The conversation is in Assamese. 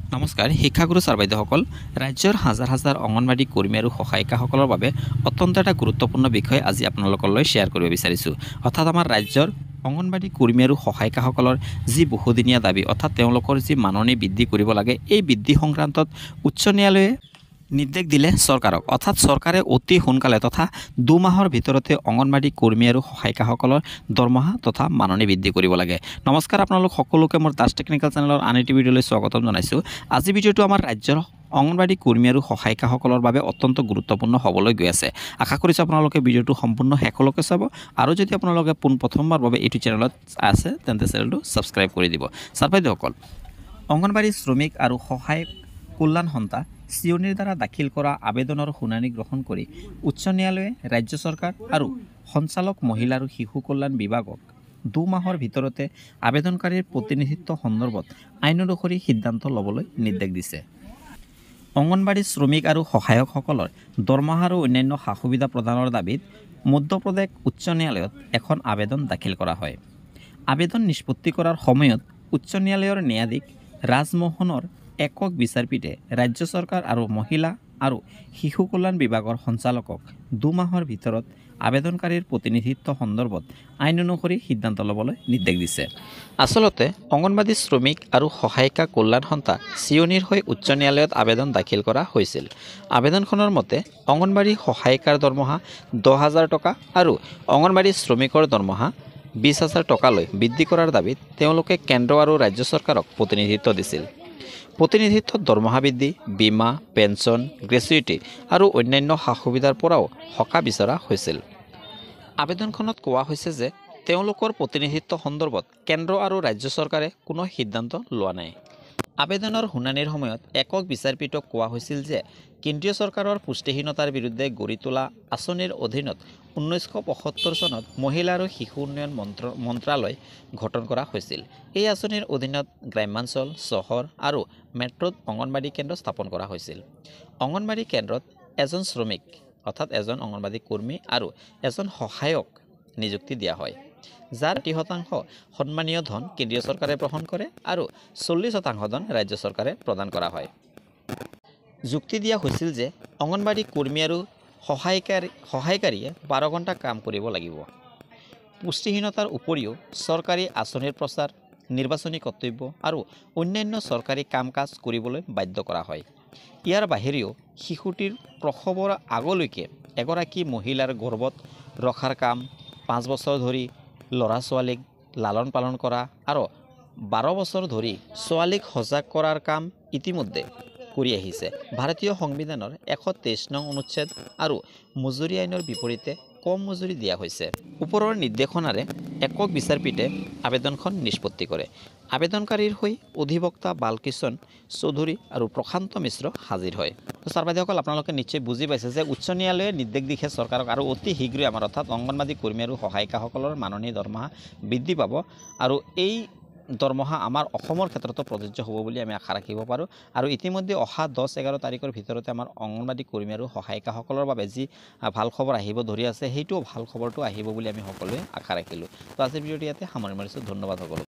নমস্কাৰ শিক্ষাগুৰু ছাৰ বাইদেউসকল ৰাজ্যৰ হাজাৰ হাজাৰ অংগনবাড়ী কৰ্মী আৰু সহায়িকাসকলৰ বাবে অত্যন্ত এটা গুৰুত্বপূৰ্ণ বিষয় আজি আপোনালোকলৈ শ্বেয়াৰ কৰিব বিচাৰিছোঁ অৰ্থাৎ আমাৰ ৰাজ্যৰ অংগনবাড়ী কৰ্মী আৰু সহায়িকাসকলৰ যি বহুদিনীয়া দাবী অৰ্থাৎ তেওঁলোকৰ যি মাননি বৃদ্ধি কৰিব লাগে এই বৃদ্ধি সংক্ৰান্তত উচ্চ ন্যায়ালয়ে নিৰ্দেশ দিলে চৰকাৰক অৰ্থাৎ চৰকাৰে অতি সোনকালে তথা 2 মাহৰ ভিতৰতে অংগনবাড়ী কৰ্মী আৰু সহায়িকাসকলৰ দৰমহা তথা মাননি বৃদ্ধি কৰিব লাগে নমস্কাৰ আপোনালোক সকলোকে মোৰ দাস টেকনিক্যাল চেনেলৰ আন এটি ভিডিঅ'লৈ স্বাগতম জনাইছোঁ আজি ভিডিঅ'টো আমাৰ ৰাজ্যৰ অংগনবাড়ী কৰ্মী আৰু সহায়িকাসকলৰ বাবে অত্যন্ত গুৰুত্বপূৰ্ণ হ'বলৈ গৈ আছে আশা কৰিছোঁ আপোনালোকে ভিডিঅ'টো সম্পূৰ্ণ শেষলৈকে চাব আৰু যদি আপোনালোকে প্ৰথমবাৰ বাবে এইটো চেনেলত আছে তেন্তে চেনেলটো সাবস্ক্ৰাইব কৰি দিব ছাৰ বাইদেউসকল অংগনবাড়ী শ্ৰমিক আৰু সহায়ক কল্যাণ সন্থা সিওনিৰ দ্বাৰা দাখিল কৰা আবেদনৰ শুনানি গ্ৰহণ কৰি উচ্চ ন্যায়ালয়ে ৰাজ্য চৰকাৰ আৰু সঞ্চালক মহিলা আৰু শিশু কল্যাণ বিভাগক 2 মাহৰ ভিতৰতে আবেদনকাৰীৰ প্ৰতিনিধিত্ব সন্দৰ্ভত আইন অনুসৰি সিদ্ধান্ত ল'বলৈ নিৰ্দেশ দিছে অংগনবাড়ী শ্ৰমিক আৰু সহায়কসকলৰ দৰমহা আৰু অন্যান্য সা-সুবিধা প্ৰদানৰ দাবীত মধ্যপ্ৰদেশ উচ্চ ন্যায়ালয়ত এখন আবেদন দাখিল কৰা হয় আবেদন নিষ্পত্তি কৰাৰ সময়ত উচ্চ ন্যায়ালয়ৰ ন্যায়াধীশ ৰাজমোহনৰ একক বিচাৰপীঠে ৰাজ্য চৰকাৰ আৰু মহিলা আৰু শিশু কল্যাণ বিভাগৰ সঞ্চালকক 2 মাহৰ ভিতৰত আবেদনকাৰীৰ প্ৰতিনিধিত্ব সন্দৰ্ভত আইন অনুসৰি সিদ্ধান্ত ল'বলৈ নিৰ্দেশ দিছে আসলতে অংগনবাড়ী শ্ৰমিক আৰু সহায়িকা কল্যাণ সন্থা সিওনিৰ হৈ উচ্চ ন্যায়ালয়ত আবেদন দাখিল কৰা হৈছিল আবেদনখনৰ মতে অংগনবাড়ী সহায়িকাৰ দৰমহা 10,000 টকা আৰু অংগনবাড়ী শ্ৰমিকৰ দৰমহা 20,000 টকালৈ বৃদ্ধি কৰাৰ দাবীত তেওঁলোকে কেন্দ্ৰ আৰু ৰাজ্য চৰকাৰক প্ৰতিনিধিত্ব দিছিল প্ৰতিনিধিত্বত দৰমহা বৃদ্ধি বীমা পেঞ্চন গ্ৰেচুইটি আৰু অন্যান্য সা-সুবিধাৰ পৰাও সকা বিচৰা হৈছিল আবেদনখনত কোৱা হৈছে যে তেওঁলোকৰ প্ৰতিনিধিত্ব সন্দৰ্ভত কেন্দ্ৰ আৰু ৰাজ্য চৰকাৰে কোনো সিদ্ধান্ত লোৱা নাই আবেদনৰ শুনানিৰ সময়ত একক বিচাৰপীঠক কোৱা হৈছিল যে কেন্দ্ৰীয় চৰকাৰৰ পুষ্টিহীনতাৰ বিৰুদ্ধে গঢ়ি তোলা আঁচনিৰ অধীনত 1975 চনত মহিলা আৰু শিশু উন্নয়ন মন্ত্ৰালয় গঠন কৰা হৈছিল এই আঁচনিৰ অধীনত গ্ৰামাঞ্চল চহৰ আৰু মেট্ৰোত অংগনবাড়ী কেন্দ্ৰ স্থাপন কৰা হৈছিল অংগনবাড়ী কেন্দ্ৰত এজন শ্ৰমিক অৰ্থাৎ এজন অংগনবাড়ী কৰ্মী আৰু এজন সহায়ক নিযুক্তি দিয়া হয় যাৰ 30% সন্মানীয় ধন কেন্দ্ৰীয় চৰকাৰে গ্ৰহণ কৰে আৰু 40% ধন ৰাজ্য চৰকাৰে প্ৰদান কৰা হয় যুক্তি দিয়া হৈছিল যে অংগনবাড়ী কৰ্মী আৰু সহায়কাৰীয়ে 12 ঘণ্টা কাম কৰিব লাগিব পুষ্টিহীনতাৰ উপৰিও চৰকাৰী আঁচনিৰ প্ৰচাৰ নিৰ্বাচনী কৰ্তব্য আৰু অন্যান্য চৰকাৰী কাম-কাজ কৰিবলৈ বাধ্য কৰা হয় ইয়াৰ বাহিৰেও শিশুটিৰ প্ৰসৱৰ আগলৈকে এগৰাকী মহিলাৰ গৰ্ভত ৰখাৰ কাম 5 বছৰ ধৰি ল'ৰা-ছোৱালীক লালন পালন কৰা আৰু 12 বছৰ ধৰি ছোৱালীক সজাগ কৰাৰ কাম ইতিমধ্যে কৰি আহিছে ভাৰতীয় সংবিধানৰ 123 নং অনুচ্ছেদ আৰু মজুৰি আইনৰ বিপৰীতে কম মজুৰি দিয়া হৈছে ওপৰৰ নিৰ্দেশনাৰে একক বিচাৰপীঠে আবেদনখন নিষ্পত্তি কৰে আবেদনকাৰীৰ হৈ অধিবক্তা বালকিষণ চৌধুৰী আৰু প্ৰশান্ত মিশ্ৰ হাজিৰ হয় ছাৰ বাইদেউসকল আপোনালোকে নিশ্চয় বুজি পাইছে যে উচ্চ ন্যায়ালয়ে নিৰ্দেশ দিছে চৰকাৰক আৰু অতি শীঘ্ৰে আমাৰ অৰ্থাৎ অংগনবাড়ী কৰ্মী আৰু সহায়িকাসকলৰ মাননি দৰমহা বৃদ্ধি পাব আৰু এই দৰমহা আমাৰ অসমৰ ক্ষেত্ৰতো প্ৰযোজ্য হ'ব বুলি আমি আশা ৰাখিব পাৰোঁ আৰু ইতিমধ্যে অহা 10-11 তাৰিখৰ ভিতৰতে আমাৰ অংগনবাড়ী কৰ্মী আৰু সহায়িকাসকলৰ বাবে যি ভাল খবৰ আহিব ধৰি আছে সেইটো ভাল খবৰটো আহিব বুলি আমি সকলোৱে আশা ৰাখিলোঁ তো আজিৰ ভিডিঅ'টো ইয়াতে সামৰণি মাৰিছোঁ ধন্যবাদ সকলো